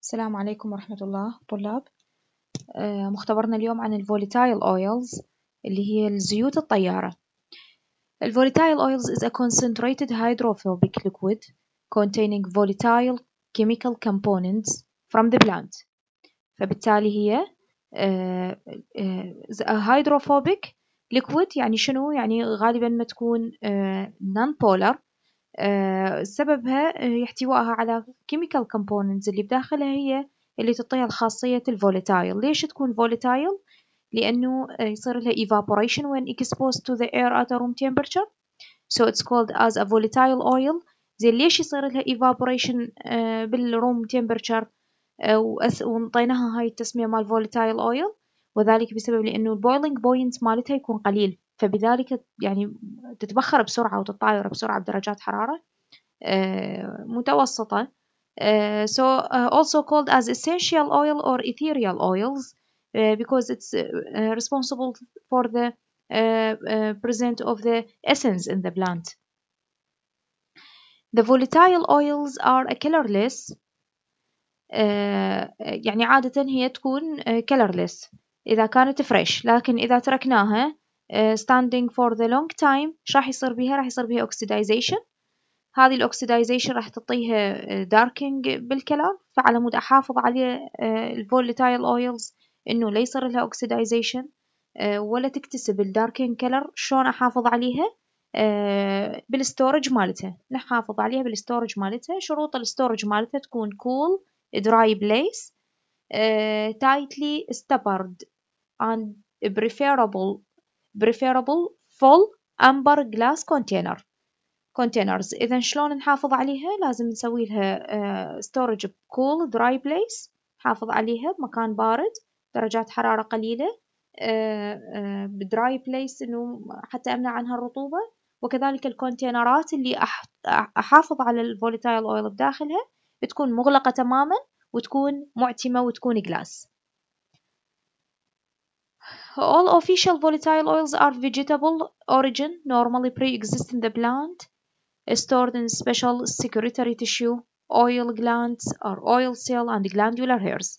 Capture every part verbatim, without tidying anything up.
السلام عليكم ورحمة الله طلاب. آه، مختبرنا اليوم عن الفولاتايل oils اللي هي الزيوت الطيارة. الفولاتايل oils is a concentrated hydrophobic liquid containing volatile chemical components from the plant. فبالتالي هي آه، آه، hydrophobic liquid يعني شنو؟ يعني غالبا ما تكون آه، non-polar. آه، سببها آه، احتوائها على chemical components اللي بداخلها هي اللي تعطيها الخاصية الفولاتايل. ليش تكون فولاتايل؟ لأنه آه، يصير لها evaporation when exposed to the air at a room temperature, so it's called as a volatile oil. زين ليش يصير لها evaporation آه، بالروم temperature آه، ونطيناها هاي التسمية مال volatile oil؟ وذلك بسبب لأنه البويلينج بوينت مالتها يكون قليل، فبذلك يعني تتبخر بسرعة وتتطاير بسرعة بدرجات حرارة متوسطة. Uh, so uh, also called as essential oil or ethereal oils uh, because it's uh, responsible for the uh, uh, present of the essence in the plant. The volatile oils are a colorless. uh, يعني عادة هي تكون uh, colorless إذا كانت fresh، لكن إذا تركناها uh, standing for the long time ايش راح يصير بيها؟ راح يصير بيها oxidization. هذه الأكسيدايزيشن راح تعطيها داركينج بالكلر، فعلى مود أحافظ عليه الفولاتايل أويلز إنه لا يصير لها أكسيدايزيشن ولا تكتسب الداركينج كلر. شلون أحافظ عليها؟ بالستورج مالتها، نحافظ عليها بالستورج مالتها. شروط الستورج مالتها تكون cool dry place uh, tightly stoppered and preferable preferable full amber glass container containers. إذا شلون نحافظ عليها؟ لازم نسوي لها uh, storage cool dry place، نحافظ عليها بمكان بارد درجات حرارة قليلة uh, uh, dry place إنه حتى أمنع عنها الرطوبة. وكذلك الكونتينرات اللي أح أحافظ على الفولاتايل أويل بداخلها بتكون مغلقة تماما وتكون معتمة وتكون glass. All official volatile oils are vegetable origin, normally pre-exist in the plant, stored in special secretory tissue, oil glands or oil cell and glandular hairs.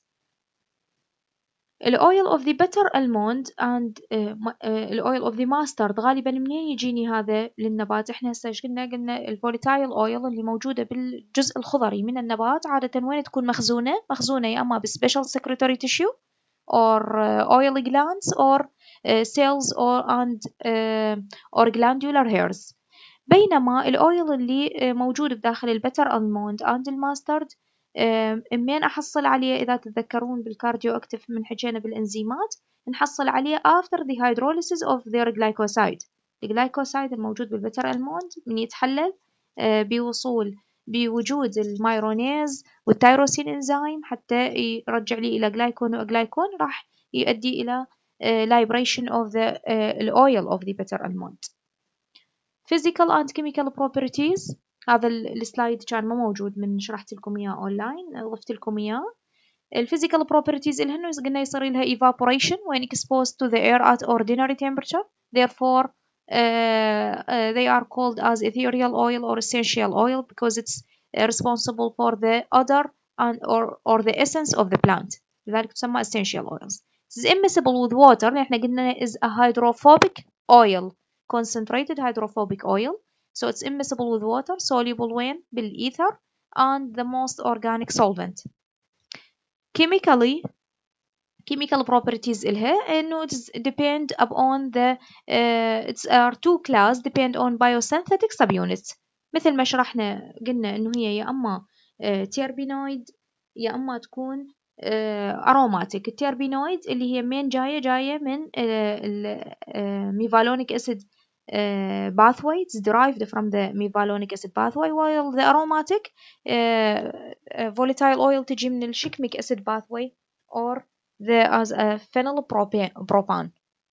الأويل of the bitter almond and الأويل of the mustard غالبا منين يجيني هذا للنبات؟ احنا هسه ايش قلنا؟ قلنا الفولاتايل أويل اللي موجودة بالجزء الخضري من النبات عادة وين تكون مخزونة؟ مخزونة يا أما بسبيشال secretory tissue or oil glands or cells or and or glandular hairs. بينما الأويل اللي موجود بداخل البتر ألموند أند الماسترد منين أحصل عليه؟ إذا تتذكرون بالكارديو أكتف من حكينا بالإنزيمات نحصل عليه after the hydrolysis of their glycoside. الجلايكوسايد الموجود بالبتر ألموند من يتحلل بوصول بوجود المايرونيز والتيروسين إنزيم حتى يرجع لي إلى جلايكون وجلايكون راح يؤدي إلى liberation of the oil of the bitter almond. Physical and chemical properties. هذا السلايد كان ما موجود من شرحت لكم إياه أونلاين، ضفت لكم إياه. الفيزيكال properties إلهن قلنا يصير لها evaporation when exposed to the air at ordinary temperature, therefore uh, uh, they are called as ethereal oil or essential oil because it's uh, responsible for the odor and or or the essence of the plant. لذلك تسمى essential oils. It is immiscible with water. احنا قلنا is a hydrophobic oil, concentrated hydrophobic oil, so it's immiscible with water, soluble when بالether and the most organic solvent. Chemically, chemical properties إلها إنه it depend upon the uh, it's are two class depend on biosynthetic subunits. مثل ما شرحنا قلنا إنه هي يا أما uh, terpenoid يا أما تكون uh, aromatic. التربينويد اللي هي من جاية جاية من ميفالونيك acid uh, pathway, it's derived from the mevalonic acid pathway, while the aromatic uh, uh, volatile oil تجي من الشكميك acid pathway or the as a phenylpropane.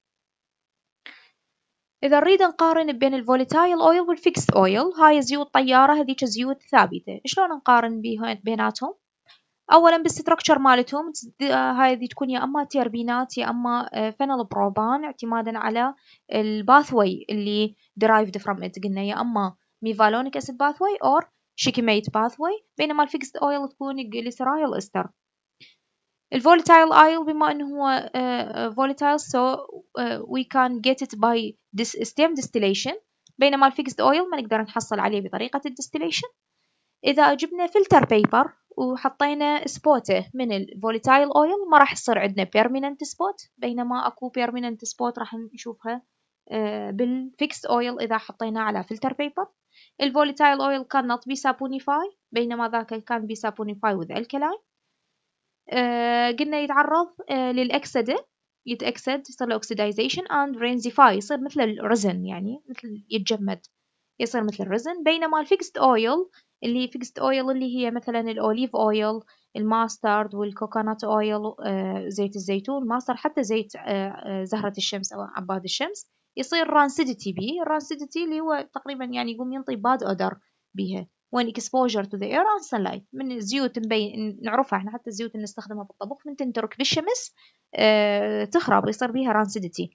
إذا نريد نقارن بين الفولاتايل أويل والفيكس أويل، هاي زيوت طيارة هذيك زيوت ثابتة، شلون نقارن بيناتهم؟ أولا بالستركتشر مالتهم هاي دي تكون يا أما تيربينات يا أما فينيلبروبان اعتمادا على الباثوي اللي derived from it. قلنا يا أما ميفالونيك acid pathway or شيكيميت pathway، بينما الفيكس أويل تكون جليسرايل إستر الفولاتايل oil بما انه هو uh, volatile so uh, we can get it by this stem distillation، بينما الفيكسد oil ما نقدر نحصل عليه بطريقة الديستيليشن. إذا جبنا فلتر بيبر وحطينا سبوته من الفولاتايل oil ما راح يصير عندنا permanent spot، بينما أكو permanent spot راح نشوفها uh, بالفيكسد oil إذا حطينا على فلتر بيبر. الفولاتايل oil cannot be saponified، بينما ذاك can be saponified with alkaline. آه قلنا يتعرض آه للأكسدة، يتأكسد يصير له oxidization and renzify، يصير مثل الرزن، يعني مثل يتجمد، يصير مثل الرزن. بينما الفيكسد اويل اللي فيكسد اويل اللي هي مثلا الأوليف اويل، الماسترد والكوكونات اويل، آه زيت الزيتون، الماسترد، حتى زيت آه زهرة الشمس أو عباد الشمس، يصير رانسيديتي بيه. الرانسيديتي اللي هو تقريبا يعني يقوم ينطي باد أودر بيها when exposure to the air and sunlight. من الزيوت مبين نعرفها احنا، حتى الزيوت اللي نستخدمها بالطبخ من تنترك بالشمس اه تخرب، يصير بيها رانسيديتي.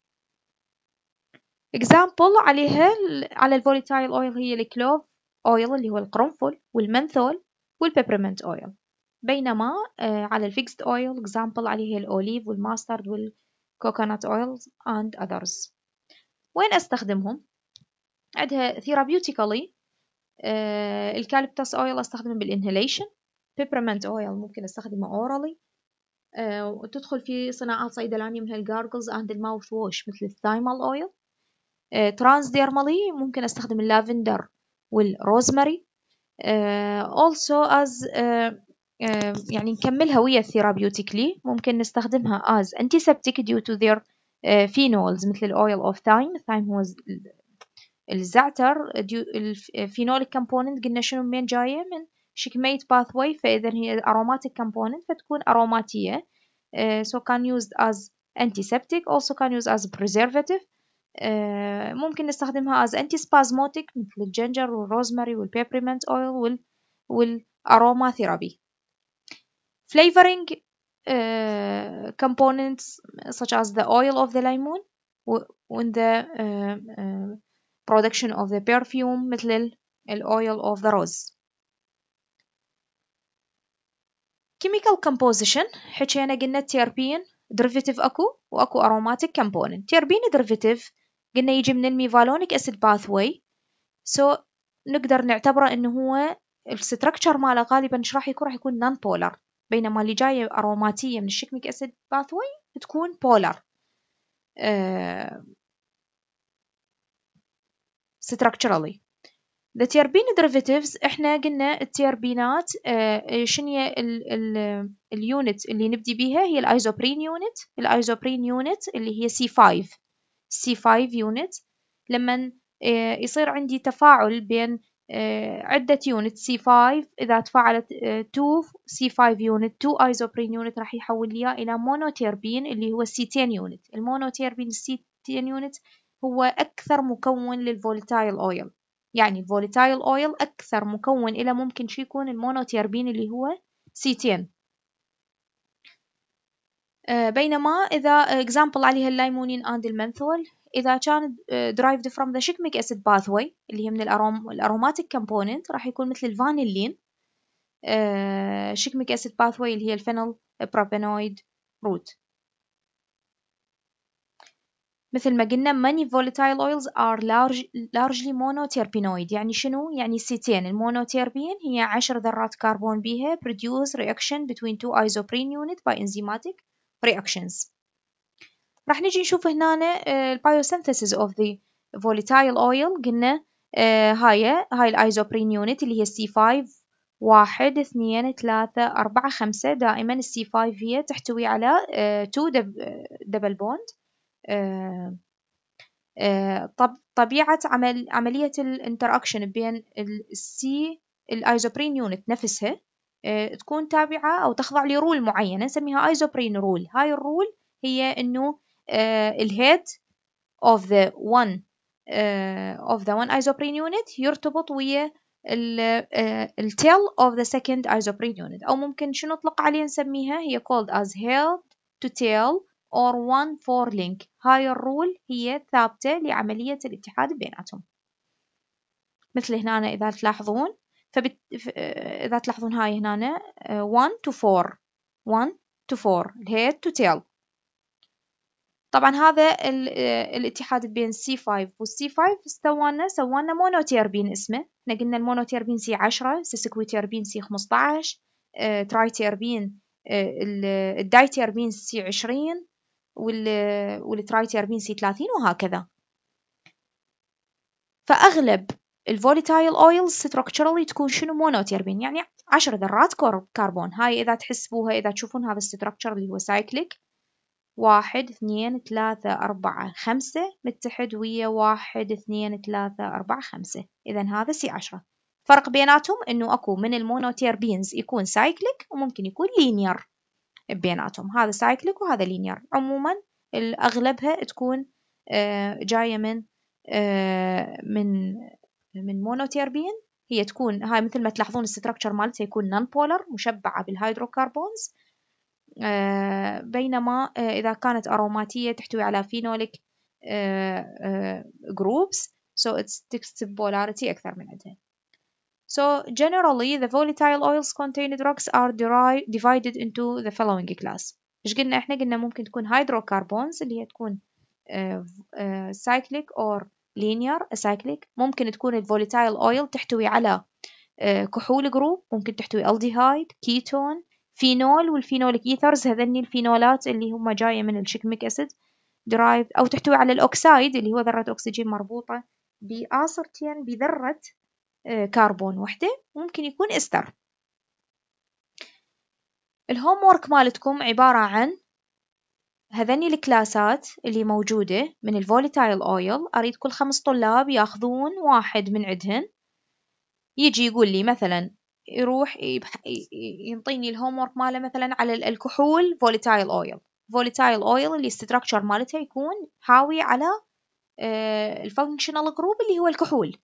example عليها على الفولاتايل اويل هي الكلوف اويل اللي هو القرنفل والمنثول والبيبرمنت اويل. بينما اه على الفيكسد اويل example عليه الأوليف والماسترد والكوكونات اويلز and others. وين استخدمهم؟ عندها therapeutically آه الكاليبتاس اويل استخدمه بالانهيليشن، بيبرمنت اويل ممكن استخدمه اورالي، آه وتدخل في صناعات صيدلانية مثل الجارجلز اند الماوث ووش مثل الثايمال اويل. آه ترانس ديرمالي ممكن استخدم اللافندر والروزماري. آه also as آه آه يعني نكملها ويا الثيرابيوتيكلي، ممكن نستخدمها as antiseptic due to their آه phenols مثل الاويل اوف ثايم. الثايم هو الزعتر، الفينوليك كومبوننت قلنا شنو من جاية من شكميت باثواي، فإذا هي aromatic component فتكون أروماتية. uh, so can used as antiseptic also can used as preservative. uh, ممكن نستخدمها as antispasmodic مثل الجنجر والروزماري والبيبرمنت اويل وال والأروما ثيرابي. flavoring uh, components such as the oil of the lemon and the uh, uh, production of the perfume مثل ال oil of the rose. chemical composition حكينا قلنا terpene derivative أكو وأكو aromatic component. terpene derivative قلنا يجي من الميفالونيك acid pathway، so نقدر نعتبره إنه هو الستركتشر ماله غالبا ايش راح يكون؟ راح يكون non polar، بينما اللي جاية أروماتية من الشكميك acid pathway تكون polar uh, structurally. the terpene derivatives احنا قلنا التربينات آه شنو اليونت اللي نبدي بيها؟ هي الايزوبرين يونت. الايزوبرين يونت اللي هي سي خمسة سي خمسة يونت. لما آه يصير عندي تفاعل بين آه عدة يونت سي خمسة، إذا تفاعلت آه اثنين سي خمسة يونت اثنين ايزوبرين يونت راح يحول لي إلى مونوتيربين اللي هو سي عشرة يونت. المونوتيربين سي عشرة يونت هو أكثر مكون للفولاتايل أويل، يعني الفولاتايل اويل أكثر مكون إلى ممكن شي يكون المونوتيربين اللي هو سي عشرة. آه بينما إذا example عليها الليمونين and المنثول إذا كان uh, derived from the shikmic acid pathway اللي هي من الأروم الأروماتيك component راح يكون مثل الفانيلين. آه shikmic acid pathway اللي هي الفينول بروبينويد روت. مثل ما قلنا many volatile oils are large, largely monoterpenoid. يعني شنو؟ يعني ستين المونوتيربين هي عشر ذرات كربون بيها produce reaction between two isoprene unit by enzymatic reactions. راح نجي نشوف هنا uh, biosynthesis of the volatile oil. قلنا uh, هاي هاي الايزوبرين يونت اللي هي سي خمسة واحد اثنين ثلاثة أربعة خمسة. دائما السي خمسة هي تحتوي على two دبل بوند. آه آه طب طبيعة عمل عملية الانتراكشن بين السي الايزوبرين يونت نفسها آه تكون تابعة أو تخضع لرول معينة نسميها ايزوبرين رول. هاي الرول هي إنه آه الهيد of the one آه of the one isoprene unit يرتبط ويا التيل of the second isoprene unit، أو ممكن شنو نطلق عليه نسميها هي called as head to tail or one four link. هاي الرول هي ثابتة لعملية الاتحاد بيناتهم. مثل هنا إذا تلاحظون فبت... إذا تلاحظون هاي هنا one to four one to four head to tail. طبعا هذا الاتحاد بين سي فايف والسي فايف سوانا سوانا مونوتيربين اسمه. احنا قلنا المونوتيربين سي عشرة، سيسكويتيربين سي خمسة عشر، اه ترايتيربين اه الدايتيربين سي عشرين، والترايتيربين سي ثلاثين، وهكذا. فأغلب الفوليتايل اويلز ستركتشرالي تكون شنو؟ مونوتيربين، يعني عشر ذرات كربون. هاي إذا تحسبوها، إذا تشوفون هذا الستركتشر اللي هو سايكليك، واحد اثنين ثلاثة أربعة خمسة متحد ويا واحد اثنين ثلاثة أربعة خمسة، إذن هذا سي عشرة. فرق بيناتهم إنه أكو من المونوتيربينز يكون سايكليك وممكن يكون لينير بيناتهم. هذا سايكليك وهذا لينير. عموما أغلبها تكون جاية من من من مونوتيربين. هي تكون هاي مثل ما تلاحظون الستركتشر مالتها يكون نون بولر، مشبعة بالهيدروكربونز. آه بينما آه إذا كانت أروماتية تحتوي على فينوليك جروبس، so it sticks to polarity أكثر من عندها. So generally the volatile oils contained drugs are divided into the following class. إيش قلنا إحنا؟ قلنا ممكن تكون hydrocarbons اللي هي تكون uh, uh, cyclic or linear cyclic. ممكن تكون الفوليتايل oil تحتوي على uh, كحول جروب، ممكن تحتوي aldehyde، كيتون، فينول، والفينوليك إيثرز هذني الفينولات اللي هم جاية من الشيكميك أسيد derived، أو تحتوي على الأكسايد اللي هو ذرة أكسجين مربوطة بآصرتين بذرة كربون وحدة، ممكن يكون إستر. الهوم وورك مالتكم عبارة عن هذني الكلاسات اللي موجودة من الفوليتايل أويل. أريد كل خمس طلاب ياخذون واحد من عندهن، يجي يقول لي مثلا، يروح ينطيني الهوم وورك ماله مثلا على الكحول فوليتايل أويل. فوليتايل أويل اللي الستركتشر مالتها يكون حاوي على الفانكشنال جروب اللي هو الكحول.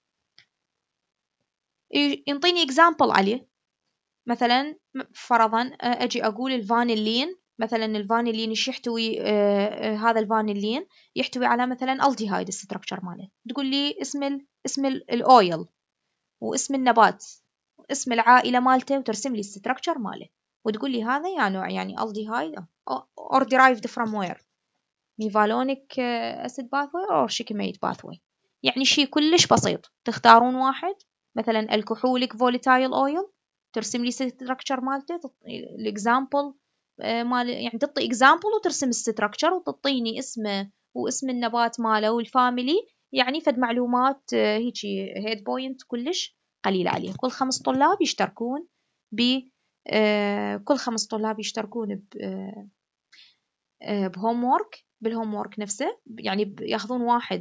ينطيني إكزامبل عليه، مثلا فرضا أجي أقول الفانيلين. مثلا الفانيلين إيش يحتوي؟ آه هذا الفانيلين يحتوي على مثلا ألديهايد الستركتشر ماله. تقول لي اسم ال اسم الأويل واسم النبات واسم العائلة مالته، وترسم لي الستركتشر ماله، وتقول لي هذا يا نوع، يعني ألديهايد or derived from where؟ ميفالونيك أسيد باثوي or شيكميت باثوي. يعني شيء كلش بسيط. تختارون واحد مثلا الكحوليك فوليتايل أويل، ترسم لي ستركتشر مالته، الإكزامبل مال، يعني تعطي إكزامبل وترسم الستركتشر وتعطيني اسمه واسم النبات ماله والفاميلي، يعني فد معلومات هيجي هيد بوينت كلش قليل عليه. كل خمس طلاب يشتركون ب كل خمس طلاب يشتركون ب بهوم وورك، بالهوم وورك نفسه، يعني ياخذون واحد،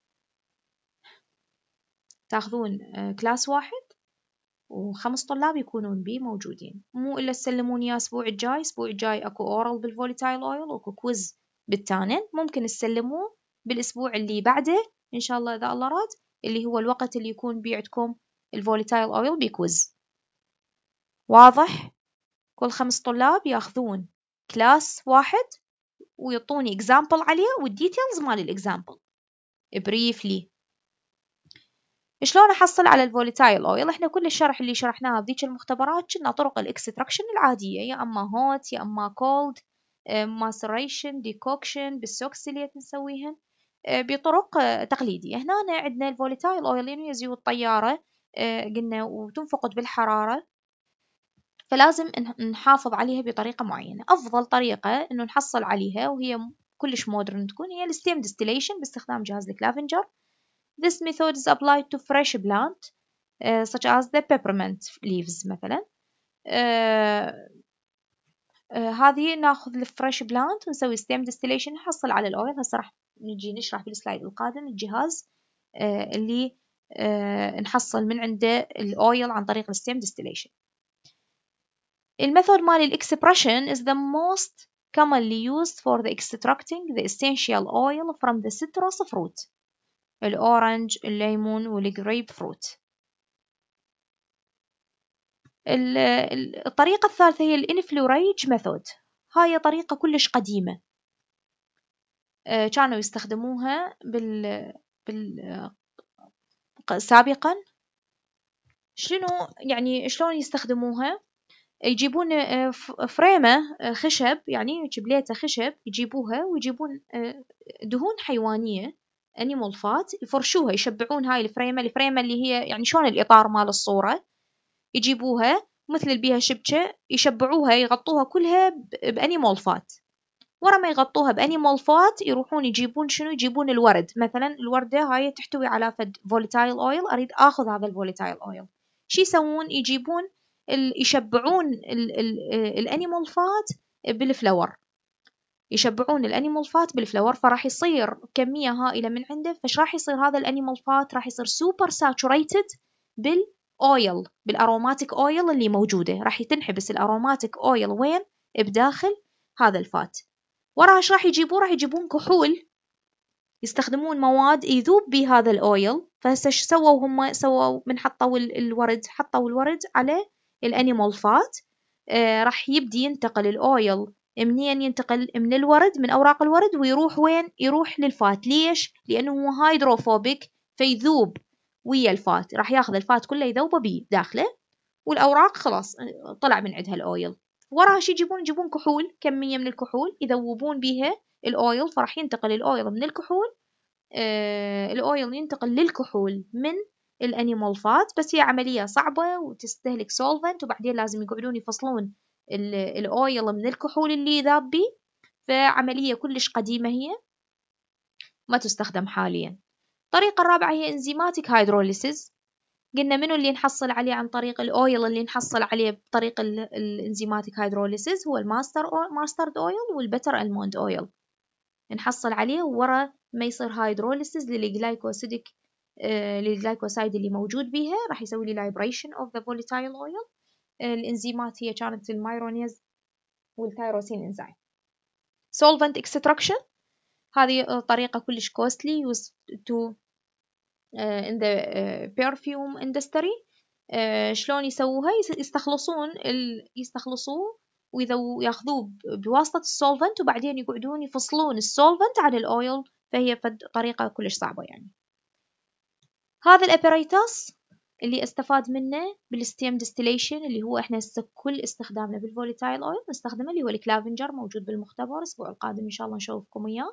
تاخذون كلاس واحد وخمس طلاب يكونون بيه موجودين. مو إلا تسلمون يا أسبوع الجاي. أسبوع الجاي أكو أورال بالفوليتايل أويل وأكو كويز بالتانن. ممكن تسلموه بالأسبوع اللي بعده إن شاء الله إذا الله راد، اللي هو الوقت اللي يكون بيه عندكم الفوليتايل أويل بكويز. واضح؟ كل خمس طلاب ياخذون كلاس واحد ويعطوني إكزامبل عليه والديتيلز مال الإكزامبل بريفلي. شلون أحصل على الفوليتايل أويل؟ إحنا كل الشرح اللي شرحناه بذيك المختبرات كنا طرق الإكستراكشن العادية، يا أما هوت يا أما كولد، ماسريشن، ديكوكشن، بالسوكس اللي نسويهن بطرق تقليدية. هنا عندنا الفوليتايل أويل لأنه يزيو الطيارة قلنا وتنفقد بالحرارة، فلازم نحافظ عليها بطريقة معينة. أفضل طريقة إنه نحصل عليها وهي كلش مودرن تكون هي الستيم ديستيليشن باستخدام جهاز الكلافنجر. This method is applied to fresh plant uh, such as the peppermint leaves مثلا. uh, uh, هذه ناخذ الفريش بلانت ونسوي stem distillation نحصل على الأويل. هسه راح نجي نشرح بالسلايد القادم الجهاز uh, اللي uh, نحصل من عنده الأويل عن طريق الستيم distillation. الميثود مال الإكسبريشن is the most commonly used for the extracting the essential oil from the citrus fruit. الأورنج، الليمون، والجريب فروت. الطريقة الثالثة هي الانفلوريج ميثود. هاي طريقة كلش قديمة، آه كانوا يستخدموها بال, بال... سابقا. شنو يعني شلون يستخدموها؟ يجيبون فريمة خشب، يعني جبليته خشب يجيبوها، ويجيبون دهون حيوانية أنيمال فات يفرشوها، يشبعون هاي الفريمة الفريمة اللي هي يعني شلون الإطار مال الصورة، يجيبوها مثل اللي بيها شبكة يشبعوها يغطوها كلها بأنيمال فات. ورا ما يغطوها بأنيمال فات يروحون يجيبون شنو، يجيبون الورد، مثلا الوردة هاي تحتوي على فد فوليتايل أويل، أريد آخذ هذا الفوليتايل أويل، شي يسوون، يجيبون يشبعون الأنيمال فات بالفلاور، يشبعون الأنيمال فات بالفلاور، فراح يصير كمية هائلة من عنده، فش راح يصير هذا الأنيمال فات راح يصير سوبر ساتوريتد بالأويل، بالأروماتيك أويل اللي موجودة، راح تنحبس الأروماتيك أويل وين؟ بداخل هذا الفات. وراها ايش راح يجيبون؟ راح يجيبون كحول، يستخدمون مواد يذوب بهذا الأويل. فهسه ايش سووا هم؟ سووا من حطوا الورد، حطوا الورد على الأنيمال فات، آه راح يبدي ينتقل الأويل، منين ينتقل؟ من الورد، من أوراق الورد، ويروح وين؟ يروح للفات. ليش؟ لأنه هو هيدروفوبيك، فيذوب ويا الفات، راح ياخذ الفات كله يذوبه بيه داخله، والأوراق خلاص طلع من عندها الأويل. وراها شي يجيبون؟ يجيبون كحول، كمية من الكحول يذوبون بيها الأويل، فراح ينتقل الأويل من الكحول، آه الأويل ينتقل للكحول من الأنيمال فات، بس هي عملية صعبة وتستهلك سولفنت، وبعدين لازم يقعدون يفصلون الأويل من الكحول اللي ذاب بيه، فعملية كلش قديمة هي ما تستخدم حاليا. الطريقة الرابعة هي انزيماتيك هيدروليسيس. قلنا منو اللي نحصل عليه عن طريق الأويل اللي نحصل عليه بطريق الانزيماتيك هيدروليسيس؟ هو الماستر ماسترد أويل والبتر ألموند أويل، نحصل عليه ورا ما يصير هيدروليسيس للجلايكوسيدك آه للجلايكوسايد اللي موجود بيها، راح يسوي لي لايبريشن اوف ذا فوليتايل اويل. الانزيمات هي كانت المايرونيز والتيروسين انزيم. solvent extraction، هذه طريقة كلش costly used to uh, in the uh, perfume industry. uh, شلون يسووها؟ يستخلصون ال... يستخلصوه وياخذوه بواسطة السولفنت، وبعدين يقعدون يفصلون السولفنت عن الأويل، فهي طريقة كلش صعبة يعني. هذا الابريتاس اللي استفاد منه بالستيم ديستيليشن، اللي هو احنا كل استخدامنا بالفوليتايل اويل نستخدمه، اللي هو الكلافنجر، موجود بالمختبر. الاسبوع القادم ان شاء الله نشوفكم اياه.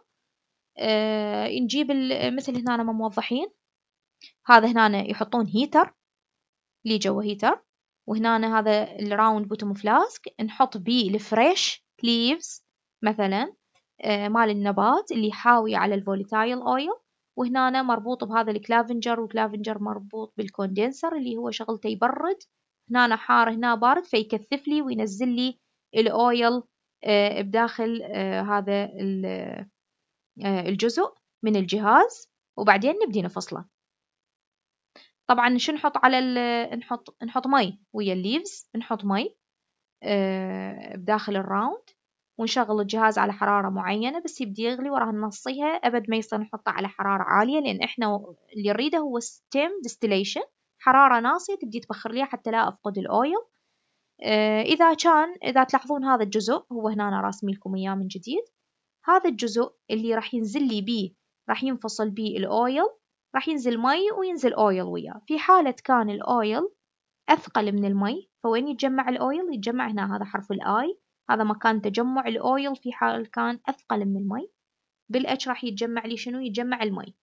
آه نجيب مثل هنا ما موضحين، هذا هنا يحطون هيتر اللي جوا هيتر، وهنا هذا الراوند بوتوم فلاسك نحط بيه الفريش ليفز مثلا آه مال النبات اللي حاوي على الفوليتايل اويل، وهنا مربوط بهذا الكلافنجر، وكلافنجر مربوط بالكوندنسر اللي هو شغلته يبرد، هنا حار هنا بارد، فيكثف لي وينزل لي الاويل آه بداخل آه هذا آه الجزء من الجهاز، وبعدين نبدي نفصله. طبعا شو نحط على نحط نحط مي ويا الليفز، نحط مي آه بداخل الراوند، ونشغل الجهاز على حرارة معينة، بس يبدي يغلي وراها ننصيها، أبد ما يصير نحطه على حرارة عالية، لأن إحنا اللي نريده هو ستيم ديستيليشن، حرارة ناصية تبدي تبخر ليها حتى لا أفقد الأويل. آه إذا كان إذا تلاحظون هذا الجزء هو هنا أنا راسمي لكم إياه من جديد، هذا الجزء اللي راح ينزل لي بيه راح ينفصل بيه الأويل، راح ينزل مي وينزل أويل وياه. في حالة كان الأويل أثقل من المي، فوين يتجمع الأويل؟ يتجمع هنا، هذا حرف الآي، هذا مكان تجمع الأويل في حال كان أثقل من المي. بالأتش راح يتجمع لي شنو؟ يتجمع المي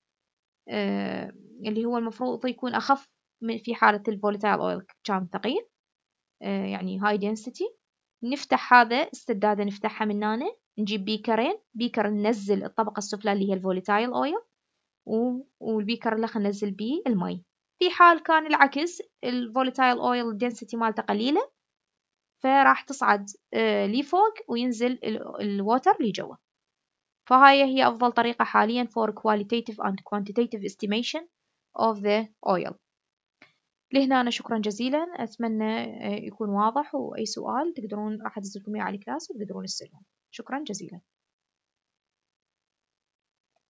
آه اللي هو المفروض يكون أخف من في حالة الفوليتايل أويل كان ثقيل آه يعني هاي دنسيتي. نفتح هذا السدادة، نفتحها من هنا، نجيب بيكرين، بيكر ننزل الطبقة السفلى اللي هي الفوليتايل أويل، والبيكر اللي خلينا ننزل بيه المي. في حال كان العكس، الفوليتايل اويل الدنسيتي مالته قليلة، فراح تصعد آه لي فوق وينزل الووتر لي جوا. فهاي هي أفضل طريقة حاليا for qualitative and quantitative estimation of the oil. لهنا أنا شكرا جزيلا، أتمنى يكون واضح، وأي سؤال تقدرون راح أدز لكم إياه على الكلاس وتقدرون تسألون. شكرا جزيلا.